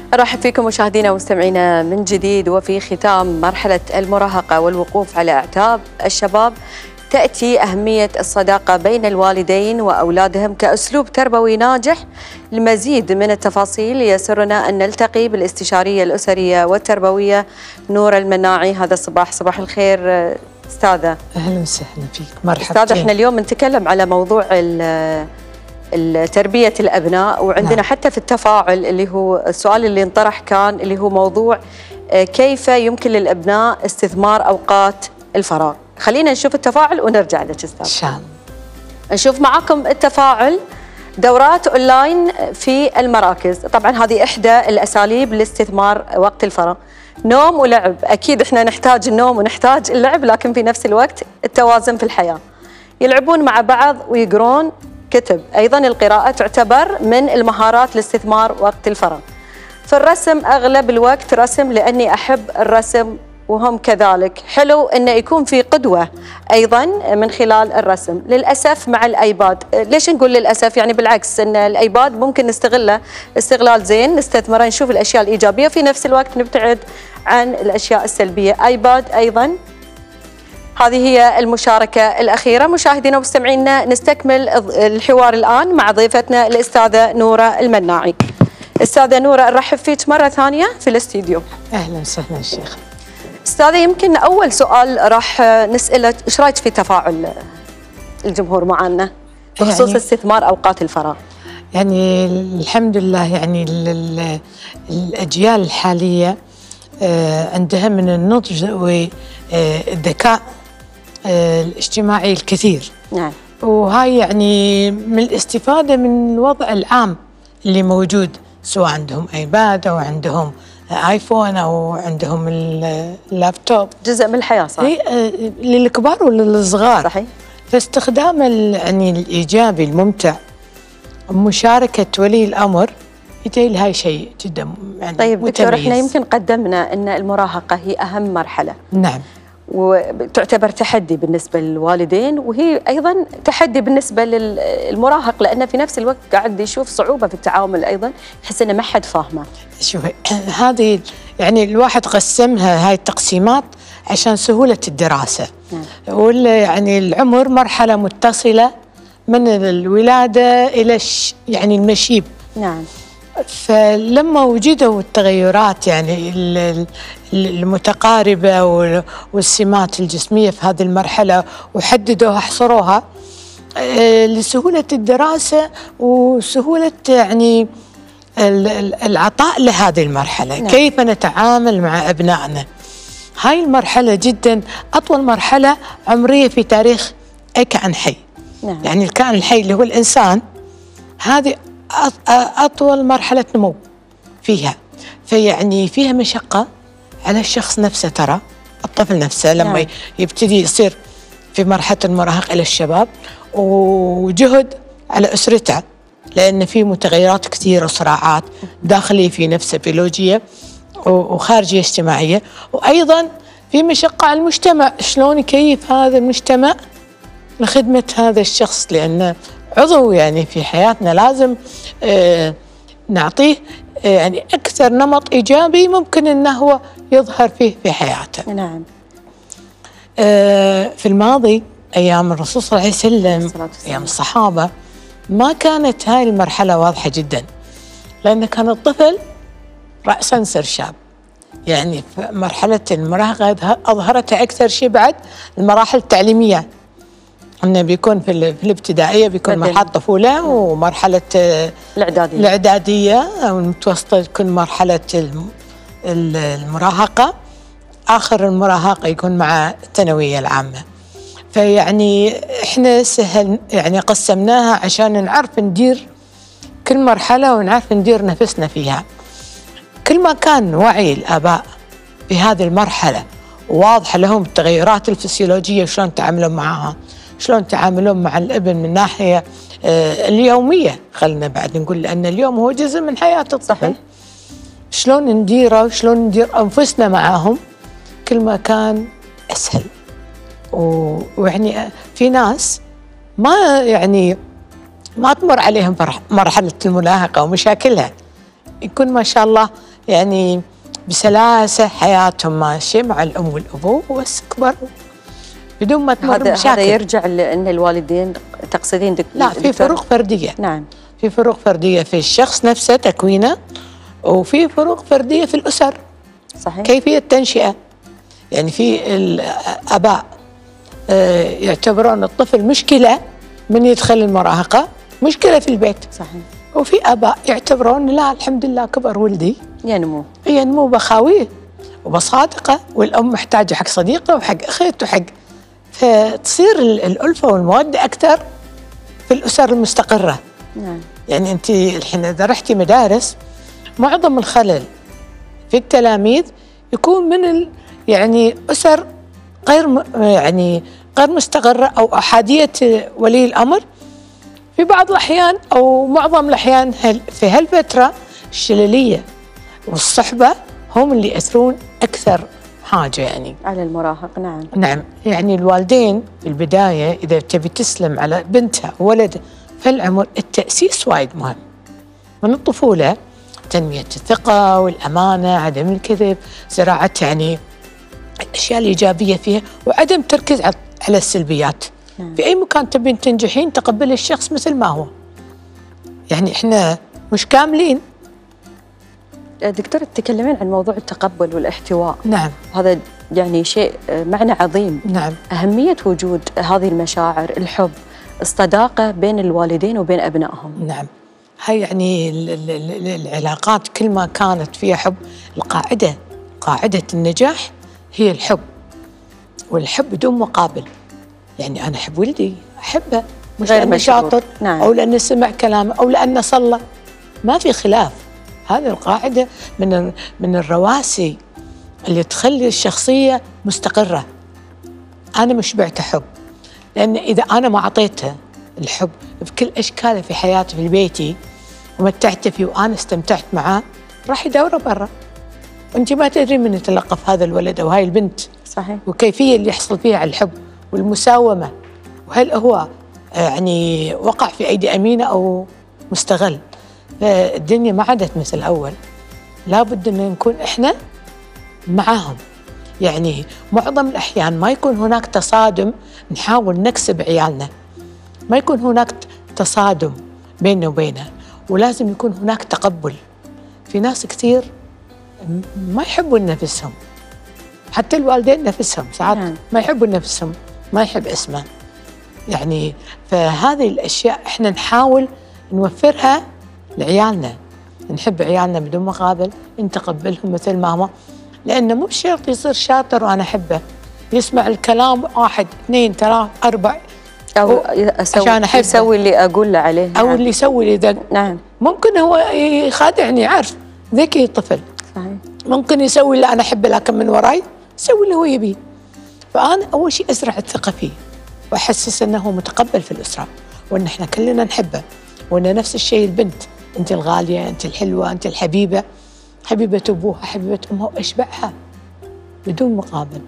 أرحب فيكم مشاهدينا ومستمعينا من جديد. وفي ختام مرحلة المراهقة والوقوف على أعتاب الشباب تأتي أهمية الصداقة بين الوالدين وأولادهم كأسلوب تربوي ناجح. لمزيد من التفاصيل يسرنا أن نلتقي بالاستشارية الأسرية والتربوية نورة المناعي. هذا الصباح. صباح الخير أستاذة. أهلا وسهلا فيك. مرحبا. أستاذة، احنا اليوم نتكلم على موضوع تربية الأبناء، وعندنا نعم. حتى في التفاعل اللي هو السؤال اللي انطرح كان اللي هو موضوع كيف يمكن للأبناء استثمار أوقات الفراغ. خلينا نشوف التفاعل ونرجع لك أستاذ. إن شاء الله. نشوف معكم التفاعل. دورات أونلاين في المراكز، طبعا هذه إحدى الأساليب لاستثمار وقت الفراغ. نوم ولعب، أكيد إحنا نحتاج النوم ونحتاج اللعب، لكن في نفس الوقت التوازن في الحياة. يلعبون مع بعض ويقرون كتب. أيضا القراءة تعتبر من المهارات لاستثمار وقت الفراغ. في الرسم أغلب الوقت رسم لأني أحب الرسم وهم كذلك. حلو أنه يكون في قدوة أيضا من خلال الرسم. للأسف مع الآيباد، ليش نقول للأسف؟ يعني بالعكس، أن الآيباد ممكن نستغله استغلال زين، نستثمره، نشوف الأشياء الإيجابية، في نفس الوقت نبتعد عن الأشياء السلبية. آيباد أيضا. هذه هي المشاركة الأخيرة. مشاهدينا ومستمعينا، نستكمل الحوار الآن مع ضيفتنا الأستاذة نورة المناعي. أستاذة نورة، نرحب فيك مرة ثانية في الاستديو. أهلا وسهلا شيخ. أستاذة، يمكن أول سؤال راح نسألك، إيش رأيك في تفاعل الجمهور معنا بخصوص يعني استثمار أوقات الفراغ؟ يعني الحمد لله، يعني الأجيال الحالية عندها من النضج والذكاء الاجتماعي الكثير. نعم. وهاي يعني من الاستفادة من الوضع العام اللي موجود، سواء عندهم ايباد أو عندهم آيفون أو عندهم اللابتوب. جزء من الحياة صح؟ للكبار وللصغار. صحيح. فاستخدام يعني الإيجابي الممتع، مشاركة ولي الأمر، يتهيألي هاي شيء جدا يعني طيب متميز. دكتور، احنا يمكن قدمنا أن المراهقة هي أهم مرحلة. نعم. وتعتبر تحدي بالنسبة للوالدين، وهي أيضا تحدي بالنسبة للمراهق، لأنه في نفس الوقت قاعد يشوف صعوبة في التعامل، أيضا يحس أنه ما حد فاهمه. شوفي، هذه يعني الواحد قسمها هاي التقسيمات عشان سهولة الدراسة. ولا يعني العمر مرحلة متصلة من الولادة إلى يعني المشيب. نعم. فلما وجدوا التغيرات يعني المتقاربة والسمات الجسمية في هذه المرحلة وحددوها حصروها لسهولة الدراسة وسهولة يعني العطاء لهذه المرحلة. نعم. كيف نتعامل مع أبنائنا. هاي المرحلة جدا أطول مرحلة عمرية في تاريخ أي كائن حي. نعم. يعني الكائن الحي اللي هو الإنسان، هذه أطول مرحلة نمو فيها. فيعني فيها مشقة على الشخص نفسه، ترى الطفل نفسه لما نعم. يبتدي يصير في مرحلة المراهقة إلى الشباب، وجهد على أسرته، لأن في متغيرات كثيرة وصراعات داخلية في نفسه بيولوجية وخارجية اجتماعية، وأيضا في مشقة على المجتمع، شلون يكيف هذا المجتمع لخدمة هذا الشخص، لأنه عضو يعني في حياتنا، لازم نعطيه يعني أكثر نمط إيجابي ممكن أنه هو يظهر فيه في حياته. نعم. في الماضي أيام الرسول صلى الله عليه وسلم، أيام الصحابة، ما كانت هاي المرحلة واضحة جدا، لأن كان الطفل رأسا سر شاب. يعني في مرحلة المراهقة أظهرتها أكثر شيء بعد المراحل التعليمية، أنه بيكون في الابتدائية بيكون مرحلة طفولة، ومرحلة الإعدادية أو المتوسطة تكون مرحلة المراهقة، آخر المراهقة يكون مع الثانوية العامة. فيعني إحنا يعني قسمناها عشان نعرف ندير كل مرحلة ونعرف ندير نفسنا فيها. كل ما كان وعي الآباء في هذه المرحلة واضح لهم التغيرات الفسيولوجية، شلون يتعاملون معها، شلون يتعاملون مع الابن من ناحية اليومية، خلنا بعد نقول، لأن اليوم هو جزء من حياة الطفل. شلون نديره وشلون ندير أنفسنا معهم، كل ما كان أسهل. ويعني في ناس ما تمر عليهم مرحلة المراهقة ومشاكلها، يكون ما شاء الله يعني بسلاسة حياتهم ماشية مع الأم والأبو بس كبر بدون ما تمر مشاكل. هذا يرجع لأن الوالدين تقصدين لا، في فروق فردية. نعم، في فروق فردية في الشخص نفسه تكوينه، وفي فروق فردية في الأسر. صحيح. كيفية تنشئة، يعني في الآباء يعتبرون الطفل مشكلة من يدخل المراهقة، مشكلة في البيت. صحيح. وفي آباء يعتبرون لا الحمد لله كبر ولدي ينمو بخاويه وبصادقة، والأم محتاجة حق صديقة وحق أخت وحق، فتصير الألفة والمودة أكثر في الأسر المستقرة. نعم. يعني أنت الحين إذا رحتي مدارس معظم الخلل في التلاميذ يكون من يعني أسر غير مستقرة أو أحادية ولي الأمر في بعض الأحيان أو معظم الأحيان. في هالفترة الشللية والصحبة هم اللي يأثرون أكثر حاجة يعني على المراهق. نعم. نعم، يعني الوالدين في البداية إذا تبي تسلم على بنتها وولدها في العمر، التأسيس وايد مهم من الطفولة، تنمية الثقة والأمانة، عدم الكذب، زراعة يعني الأشياء الإيجابية فيها، وعدم تركيز على السلبيات. في أي مكان تبين تنجحين تقبل الشخص مثل ما هو. يعني إحنا مش كاملين. دكتورة، تتكلمين عن موضوع التقبل والاحتواء. نعم. هذا يعني شيء معنى عظيم. نعم. أهمية وجود هذه المشاعر، الحب، الصداقة بين الوالدين وبين أبنائهم. نعم. هاي يعني العلاقات كل ما كانت فيها حب، قاعدة النجاح هي الحب، والحب بدون مقابل. يعني أنا أحب ولدي، أحبه مش لأنه شاطر. نعم. أو لأنه سمع كلامه أو لأنه صلى، ما في خلاف. هذه القاعدة من الرواسي اللي تخلي الشخصية مستقرة. أنا مش بعت حب، لأن إذا أنا ما أعطيته الحب بكل أشكاله في حياتي في بيتي ومتعته فيه وأنا استمتعت معاه، راح يدوره برا، وأنت ما تدري من يتلقف هذا الولد أو هاي البنت. صحيح. وكيفية اللي يحصل فيها على الحب والمساومة، وهل هو يعني وقع في أيدي أمينة أو مستغل. فالدنيا ما عادت مثل الأول، لابد أن نكون إحنا معاهم. يعني معظم الأحيان ما يكون هناك تصادم، نحاول نكسب عيالنا، ما يكون هناك تصادم بيننا وبينه، ولازم يكون هناك تقبل. في ناس كثير ما يحبون نفسهم، حتى الوالدين نفسهم ساعات ما يحبون نفسهم، ما يحب اسمه. يعني فهذه الأشياء إحنا نحاول نوفرها لعيالنا، نحب عيالنا بدون مقابل، نتقبلهم مثل ما هم، لأنه مو شرط يصير شاطر وأنا أحبه، يسمع الكلام 1 2 3 4 أو يسوي اللي أقول له عليه. أو اللي يسوي اللي نعم. ممكن هو يخادعني، عارف ذكي طفل. صحيح. ممكن يسوي اللي أنا أحبه، لكن من وراي يسوي اللي هو يبيه. فأنا أول شيء أزرع الثقة فيه وأحسس أنه متقبل في الأسرة، وأن إحنا كلنا نحبه، وأن نفس الشيء البنت، أنت الغالية، أنت الحلوة، أنت الحبيبة، حبيبة أبوها، حبيبة أمها، وأشبعها بدون مقابل.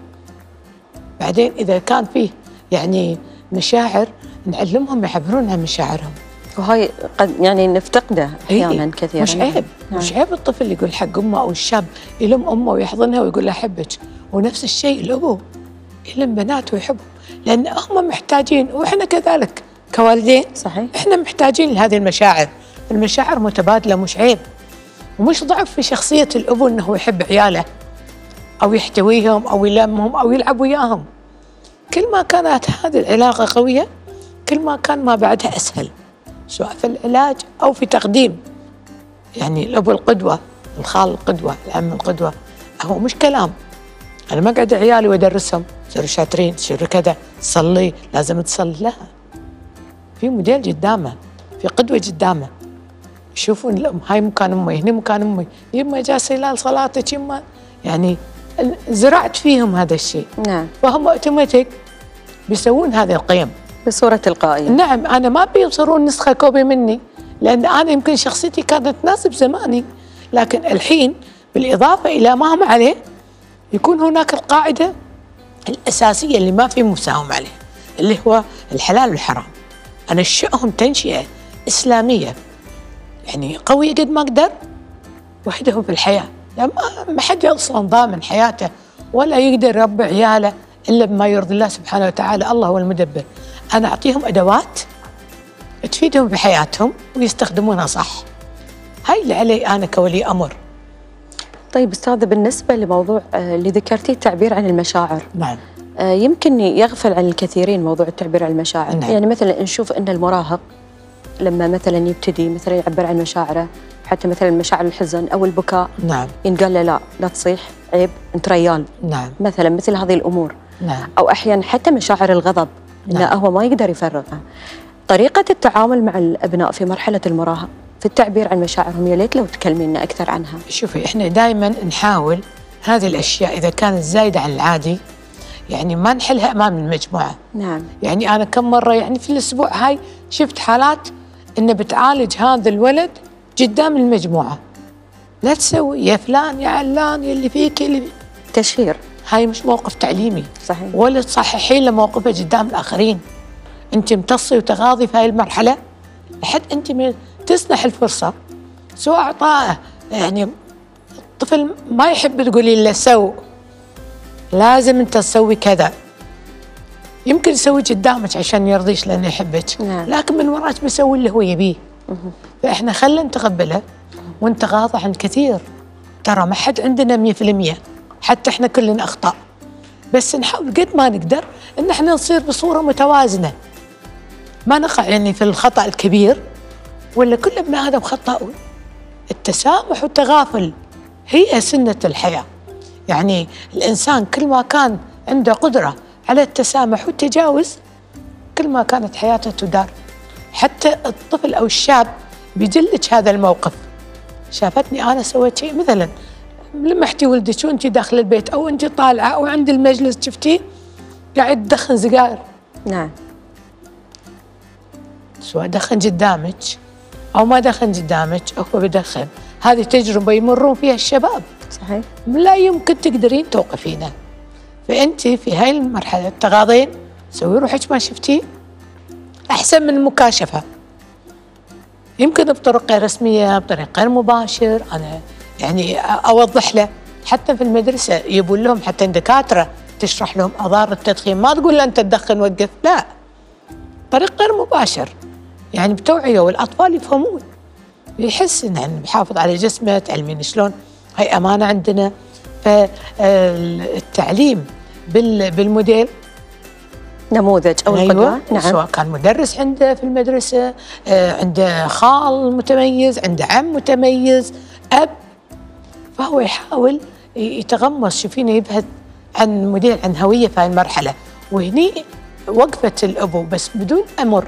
بعدين إذا كان فيه يعني مشاعر، نعلمهم يعبرون عن مشاعرهم، وهاي قد يعني نفتقده أحيانا كثيرا. مش عيب. مش عيب الطفل يقول حق أمه، أو الشاب يلم أمه ويحضنها ويقول لها أحبك، ونفس الشيء الأبو يلم بناته ويحبهم، لأن هم محتاجين، وإحنا كذلك كوالدين. صحيح. إحنا محتاجين لهذه المشاعر. المشاعر متبادلة، مش عيب، ومش ضعف في شخصية الأبو أنه يحب عياله أو يحتويهم أو يلمهم أو يلعب وياهم. كل ما كانت هذه العلاقة قوية، كل ما كان ما بعدها أسهل، سواء في العلاج أو في تقديم. يعني الأبو القدوة، الخال القدوة، العم القدوة. هو مش كلام، أنا ما قاعد عيالي وأدرسهم صيروا شاطرين، صيروا كذا، تصلي لازم تصلي، لا، في موديل قدامه، في قدوة قدامه، يشوفون الأم هاي مكان أمي، هنا مكان أمي، يما جالسة إلى صلاتك، يما يعني زرعت فيهم هذا الشيء. نعم. فهم اوتوماتيك بيسوون هذه القيم بصورة تلقائية. نعم. أنا ما بيصيرون نسخة كوبي مني، لأن أنا يمكن شخصيتي كانت تناسب زماني، لكن الحين بالإضافة إلى ما هم عليه يكون هناك القاعدة الأساسية اللي ما في مساوم عليه، اللي هو الحلال والحرام. أنا أنشئهم تنشئة إسلامية، يعني قوية قد ما أقدر، وحده بالحياة، يعني ما حد أصلا ضامن حياته ولا يقدر يربي عياله إلا بما يرضي الله سبحانه وتعالى. الله هو المدبر. أنا أعطيهم أدوات تفيدهم بحياتهم ويستخدمونها صح. هاي اللي علي أنا كولي أمر. طيب أستاذة، بالنسبة لموضوع اللي ذكرتيه التعبير عن المشاعر، نعم. يمكن يغفل عن الكثيرين موضوع التعبير عن المشاعر. نعم. يعني مثلا نشوف أن المراهق لما مثلا يبتدي مثلا يعبر عن مشاعره، حتى مثلا مشاعر الحزن أو البكاء، نعم، ينقال له لا تصيح، عيب، أنت ريال. نعم. مثلا مثل هذه الأمور. نعم. أو أحيانا حتى مشاعر الغضب، إنه هو ما يقدر يفرغها. طريقة التعامل مع الأبناء في مرحلة المراهقة في التعبير عن مشاعرهم، يا ليت لو تكلمينا أكثر عنها. شوفي، إحنا دائما نحاول هذه الأشياء إذا كانت زايدة عن العادي يعني ما نحلها أمام المجموعة. نعم. يعني أنا كم مرة يعني في الأسبوع هاي شفت حالات إنه بتعالج هذا الولد قدام المجموعة. لا تسوي يا فلان يا علان يا اللي فيك يا اللي تشهير. هاي مش موقف تعليمي. صحيح. ولا تصححين له موقفه قدام الآخرين. أنت امتصي وتغاضي في هاي المرحلة لحد أنت تسنح الفرصة. سواء أعطاه يعني الطفل ما يحب تقولي له سو، لازم أنت تسوي كذا. يمكن يسوي قدامك عشان يرضيش لأنه يحبك. نعم. لكن من وراك بيسوي اللي هو يبيه. فإحنا خلينا نتقبله ونتغاضى عن كثير. ترى ما حد عندنا 100%، حتى إحنا كلنا أخطاء، بس نحاول قد ما نقدر إن إحنا نصير بصورة متوازنة، ما نقع يعني في الخطأ الكبير، ولا كل ابن آدم خطاؤون. التسامح والتغافل هي سنة الحياة. يعني الإنسان كل ما كان عنده قدرة على التسامح والتجاوز كل ما كانت حياته تدار. حتى الطفل أو الشاب بيدلك هذا الموقف. شافتني أنا سويت شيء، مثلا لمحتي ولدك وأنت داخل البيت أو أنت طالعة أو عند المجلس شفتيه قاعد تدخن سجاير. نعم. سواء دخن قدامك أو ما دخن قدامك هو بدخن. هذه تجربة يمرون فيها الشباب. صحيح. لا يمكن تقدرين توقفينه. فأنت في هاي المرحلة تغاضين، سوي روحك ما شفتيه، أحسن من المكاشفة. يمكن بطرق غير رسمية، بطريق غير مباشر. أنا يعني أوضح له. حتى في المدرسة يبون لهم حتى الدكاترة تشرح لهم أضرار التدخين. ما تقول له أنت تدخن وقف، لا، طريق غير مباشر يعني بتوعية، والأطفال يفهمون، يحس إن بحافظ على جسمه. تعلمين شلون، هاي أمانة عندنا. فالتعليم بالموديل نموذج أو القدوة. أيوة. نعم. سواء كان مدرس عنده في المدرسة، عنده خال متميز، عنده عم متميز، أب، فهو يحاول يتغمس. شوفينه يبحث عن موديل، عن هوية في هاي المرحلة. وهني وقفة الأبو بس بدون أمر،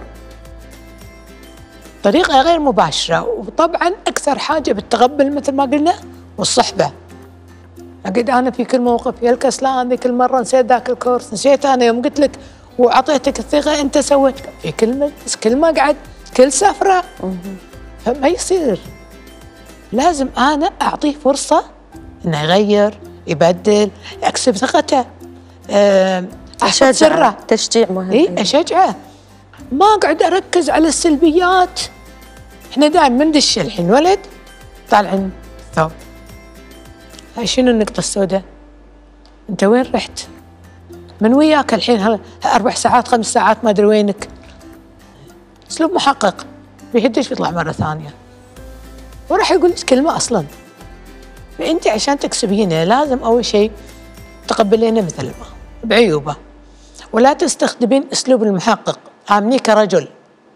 طريقة غير مباشرة. وطبعا أكثر حاجة بالتقبل مثل ما قلنا والصحبة. أقعد أنا في كل موقف يا الكسلان، ذيك المرة نسيت ذاك الكورس، نسيت أنا يوم قلت لك وأعطيتك الثقة أنت سويت في كل مجلس، كل مقعد، كل سفرة. فما يصير. لازم أنا أعطيه فرصة إنه يغير، يبدل، أكسب ثقته، أحفظ سره. تشجيع مهم. إيه، أشجعه، ما أقعد أركز على السلبيات. إحنا دائما مندش الحين ولد طالعين ثوب، هاي شنو النقطة السوداء؟ أنت وين رحت؟ من وياك الحين 4 ساعات 5 ساعات ما أدري وينك. أسلوب محقق، بيهدش بيطلع مرة ثانية وراح يقول لك كلمة أصلاً. فأنت عشان تكسبينه لازم أول شيء تقبلينه مثل ما بعيوبه، ولا تستخدمين أسلوب المحقق. عامليه كرجل.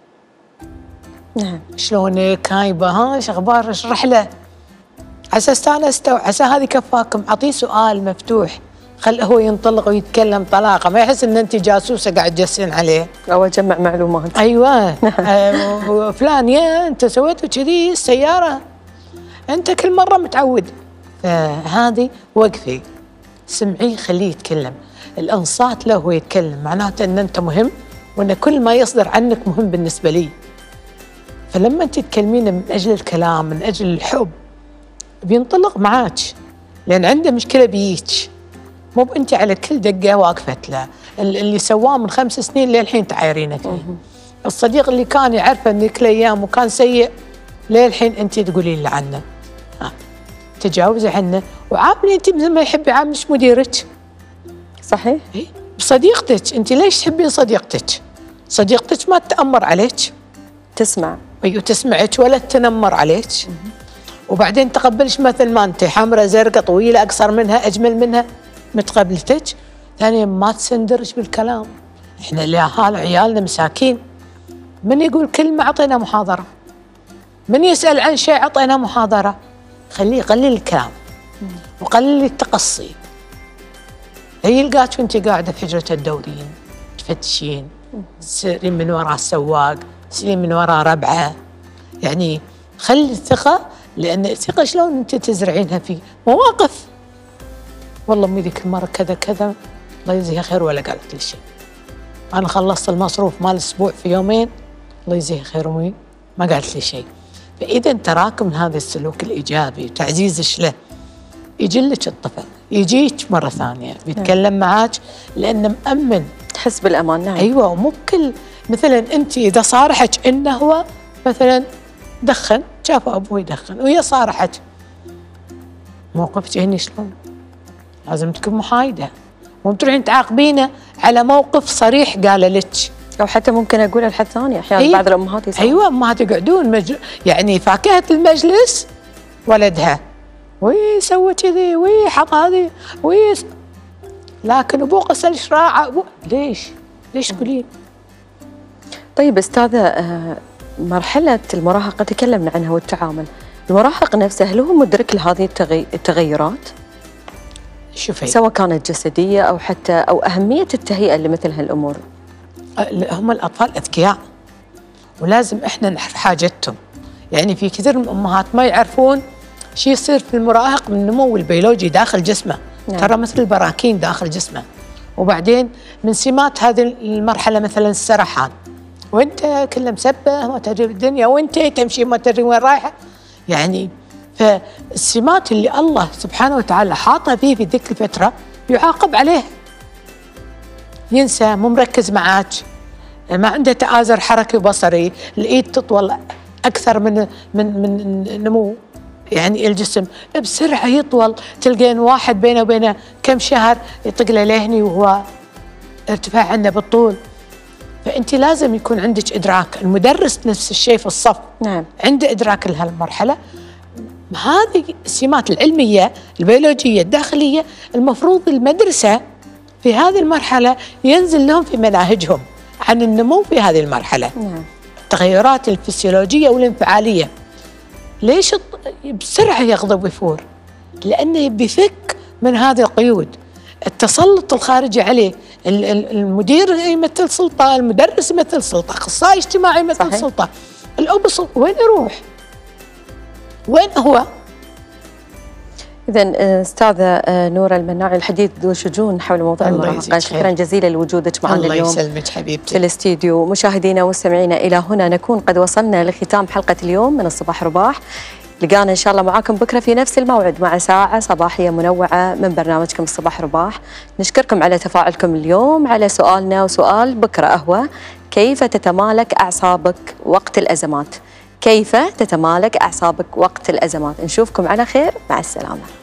نعم. شلونك؟ هايبة، ها ايش اخبارك؟ اشرح له عسى استانسته وعسى هذه كفاكم. اعطيه سؤال مفتوح، خل هو ينطلق ويتكلم طلاقه، ما يحس ان انت جاسوسه قاعد تجسين عليه او اجمع معلومات. ايوه. فلان يا انت سويت كذي السياره، انت كل مره متعود. فهذه وقفي، سمعيه، خليه يتكلم. الانصات له وهو يتكلم معناته ان انت مهم، وان كل ما يصدر عنك مهم بالنسبه لي. فلما انت تكلمينه من اجل الكلام، من اجل الحب، بينطلق معاك، لان عنده مشكله بيك، مو انت على كل دقه واقفت له. اللي سواه من 5 سنين للحين تعايرينه فيه. الصديق اللي كان يعرفه من كل ايام وكان سيء للحين انت تقولين له عنه. تجاوزي عنه، وعاملي انت مثل ما يحب يعاملش مديرك. صحيح. بصديقتك، انت ليش تحبين صديقتك؟ صديقتك ما تتأمر عليك، تسمع. ايوه تسمعك ولا تنمر عليك. وبعدين تقبلش مثل ما انت، حمراء زرقاء طويله اقصر منها اجمل منها، متقبلتك. ثانيا ما تسندرش بالكلام. احنا الاهالي عيالنا مساكين، من يقول كلمه اعطينا محاضره، من يسال عن شيء اعطينا محاضره. خليه قليل الكلام وقليل التقصي. هي يلقاك وانت قاعده في حجره الدورين تفتشين، تسيرين من وراء السواق، تسيرين من وراء ربعه. يعني خلي الثقه، لان الثقه شلون انت تزرعينها في مواقف. والله امي ذيك المره كذا كذا، الله يجزيها خير ولا قالت لي شيء. انا خلصت المصروف مال اسبوع في يومين، الله يجزيها خير امي ما قالت لي شيء. فاذا تراكم هذا السلوك الايجابي وتعزيزش له، يجلك الطفل، يجيك مره ثانيه بيتكلم معاك لانه مأمن، تحس بالامان. نعم. ايوه. ومو بكل مثلا انت اذا صارحك انه هو مثلا دخن، شافه ابوه يدخن وهي صارحك، موقفك هني شلون؟ لازم تكون محايده، مو تروحين تعاقبينه على موقف صريح قال لك. او حتى ممكن اقول لحد ثاني احيانا. أيوة. بعض الامهات يسوون. ايوه امهات يقعدون يعني فاكهه المجلس ولدها، وي سوى كذي، وي حط هذه، وي لكن ابوه غسل شراعه. ليش تقولين؟ طيب استاذه، مرحله المراهقه تكلمنا عنها والتعامل، المراهق نفسه هل هو مدرك لهذه التغيرات؟ شوفي، سواء كانت جسديه او حتى او اهميه التهيئه لمثل هالامور. هم الاطفال اذكياء ولازم احنا نعرف حاجتهم. يعني في كثير من الامهات ما يعرفون شو يصير في المراهق من النمو البيولوجي داخل جسمه. نعم. ترى مثل البراكين داخل جسمه. وبعدين من سمات هذه المرحله مثلا السرحان، وانت كله مسبه ما تدري بالدنيا، وانت تمشي ما تدري وين رايحه. يعني فالسمات اللي الله سبحانه وتعالى حاطها فيه في ذيك الفتره يعاقب عليها. ينسى، مو مركز معاك، ما عنده تآزر حركي وبصري، الايد تطول اكثر من نمو يعني الجسم، بسرعه يطول. تلقين واحد بينه وبينه كم شهر يطق له لهني وهو ارتفاع عنه بالطول. فانت لازم يكون عندك ادراك. المدرس نفس الشيء في الصف. نعم. عنده ادراك لهالمرحله. هذه السمات العلميه البيولوجيه الداخليه المفروض المدرسه في هذه المرحله ينزل لهم في مناهجهم عن النمو في هذه المرحله. نعم. التغيرات الفسيولوجيه والانفعاليه. ليش بسرعه يغضب ويفور؟ لانه بيفك من هذه القيود. التسلط الخارجي عليه، المدير يمثل سلطه، المدرس يمثل سلطه، اخصائي اجتماعي يمثل. صحيح. سلطه. الاب وين يروح؟ وين هو؟ إذن أستاذة نورة المناعي، الحديث ذو شجون حول موضوع المراهقة. شكرا جزيلا لوجودك معنا اليوم. الله يسلمك حبيبتي. في الاستديو. مشاهدينا ومستمعينا، إلى هنا نكون قد وصلنا لختام حلقة اليوم من الصباح رباح. لقانا إن شاء الله معاكم بكرة في نفس الموعد مع ساعة صباحية منوعة من برنامجكم الصباح رباح. نشكركم على تفاعلكم اليوم على سؤالنا وسؤال بكرة أهوى: كيف تتمالك أعصابك وقت الأزمات؟ كيف تتمالك أعصابك وقت الأزمات؟ نشوفكم على خير، مع السلامة.